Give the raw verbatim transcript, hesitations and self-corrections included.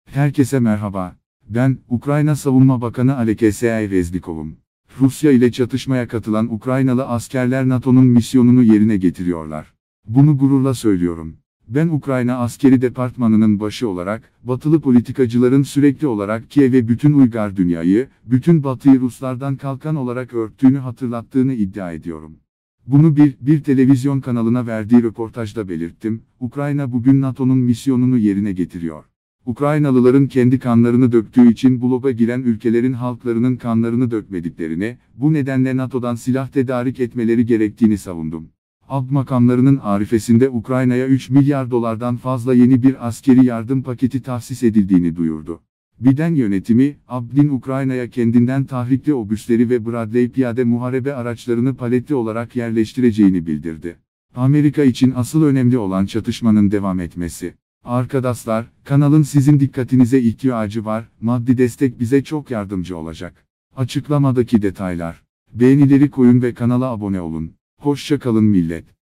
Herkese merhaba. Ben, Ukrayna Savunma Bakanı Aleksey Reznikov'um. Rusya ile çatışmaya katılan Ukraynalı askerler NATO'nun misyonunu yerine getiriyorlar. Bunu gururla söylüyorum. Ben Ukrayna Askeri Departmanı'nın başı olarak, Batılı politikacıların sürekli olarak Kiev'e bütün uygar dünyayı, bütün Batı'yı Ruslardan kalkan olarak örttüğünü hatırlattığını iddia ediyorum. Bunu bir, bir televizyon kanalına verdiği röportajda belirttim. Ukrayna bugün NATO'nun misyonunu yerine getiriyor. Ukraynalıların kendi kanlarını döktüğü için bloğa giren ülkelerin halklarının kanlarını dökmediklerini, bu nedenle NATO'dan silah tedarik etmeleri gerektiğini savundum. Alt makamlarının arifesinde Ukrayna'ya üç milyar dolardan fazla yeni bir askeri yardım paketi tahsis edildiğini duyurdu. Biden yönetimi, Abd'in Ukrayna'ya kendinden tahrikli obüsleri ve Bradley piyade muharebe araçlarını paletli olarak yerleştireceğini bildirdi. Amerika için asıl önemli olan çatışmanın devam etmesi. Arkadaşlar, kanalın sizin dikkatinize ihtiyacı var, maddi destek bize çok yardımcı olacak. Açıklamadaki detaylar. Beğenileri koyun ve kanala abone olun. Hoşça kalın millet.